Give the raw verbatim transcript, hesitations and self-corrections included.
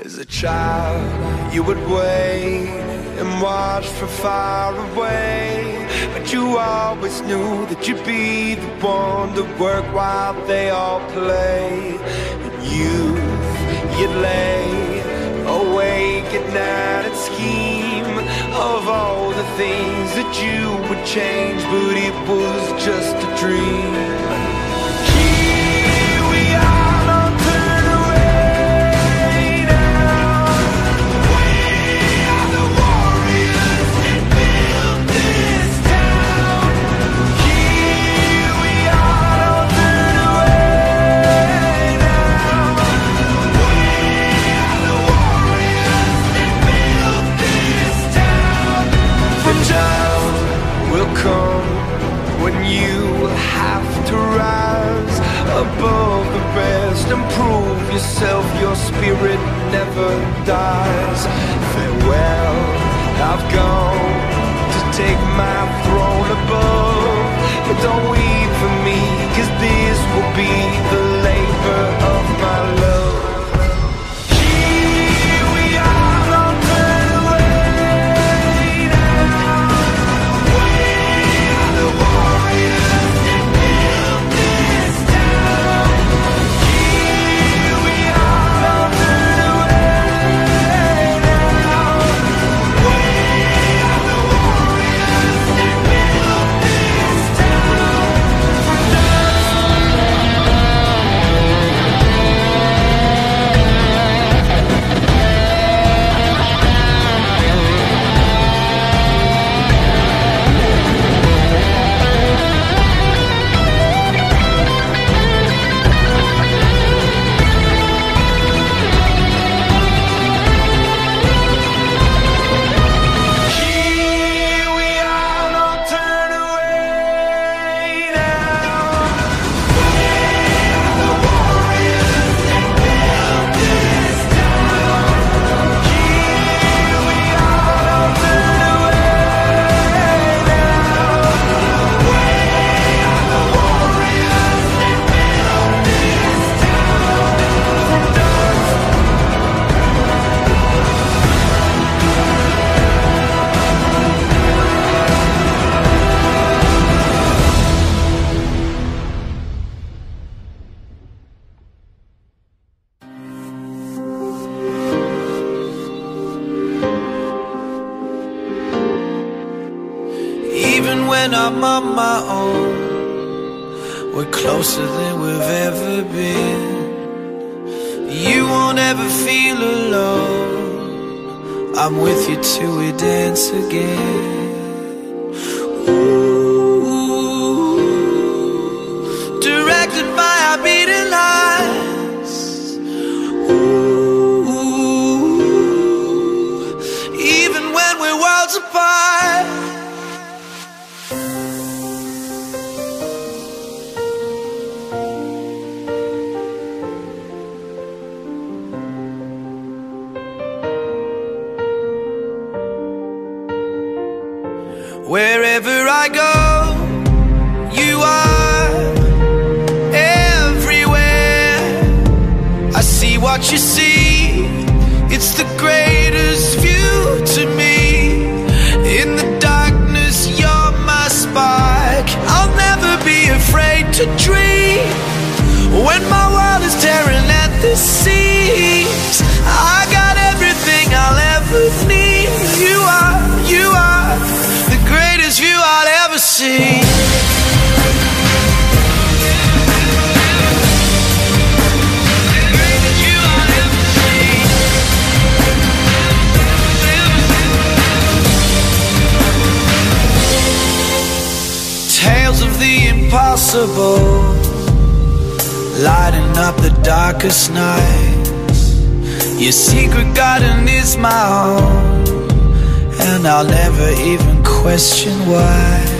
As a child, you would wait and watch from far away, but you always knew that you'd be the one to work while they all play. In youth, you'd lay awake at night and scheme of all the things that you would change, but it was just a dream. When you have to rise above the rest and prove yourself, your spirit never dies. Farewell, I've gone to take my throne above, but don't weep for me, 'cause this will be the labor of my love. When I'm on my own, we're closer than we've ever been. You won't ever feel alone, I'm with you till we dance again. Ooh, directed by our beating hearts. Ooh, even when we're worlds apart. Wherever I go, you are everywhere. I see what you see, it's the greatest view to me. In the darkness, you're my spark. I'll never be afraid to dream. When my world is tearing at the seams, I got everything I'll ever need. You are, you are the greatest view I'll ever see. Tales of the impossible, lighting up the darkest nights. Your secret garden is my home, and I'll never even question why.